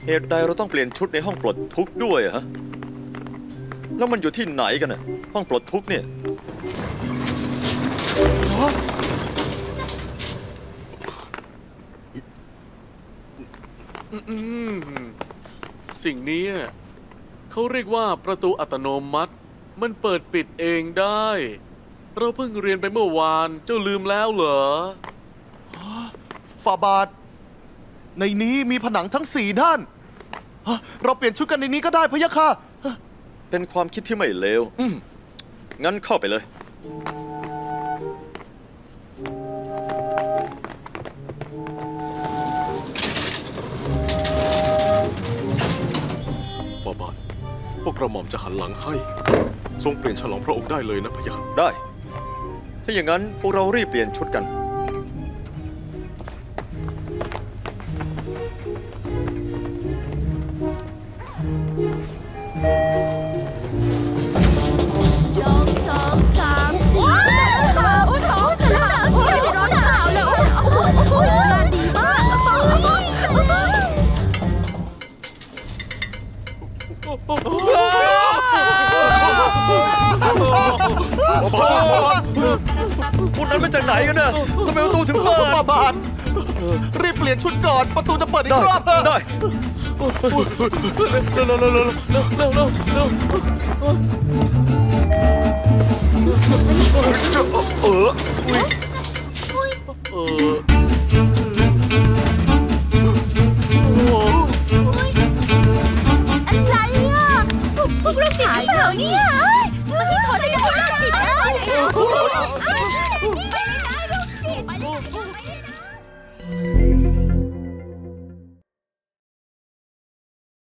เหตุใดเราต้องเปลี่ยนชุดในห้องปลดทุกข์ด้วยฮะแล้วมันอยู่ที่ไหนกันน่ะห้องปลดทุกข์เนี่ยสิ่งนี้เขาเรียกว่าประตูอัตโนมัติมันเปิดปิดเองได้เราเพิ่งเรียนไปเมื่อวานเจ้าลืมแล้วเหรอฝ่าบาทในนี้มีผนังทั้ง4ด้านเราเปลี่ยนชุดกันในนี้ก็ได้พะยะค่ะเป็นความคิดที่ไม่เลวงั้นเข้าไปเลยฝ่าบาทพวกกระหม่อมจะหันหลังให้ทรงเปลี่ยนฉลองพระองค์ได้เลยนะพะยะค่ะได้ถ้าอย่างนั้นพวกเรารีบเปลี่ยนชุดกันพวกนั้นมาจากไหนกันน่ะทำไมประตูถึงเปิดฝ่าบาทรีบเปลี่ยนชุดก่อนประตูจะเปิดอีกรอบได้เร็ว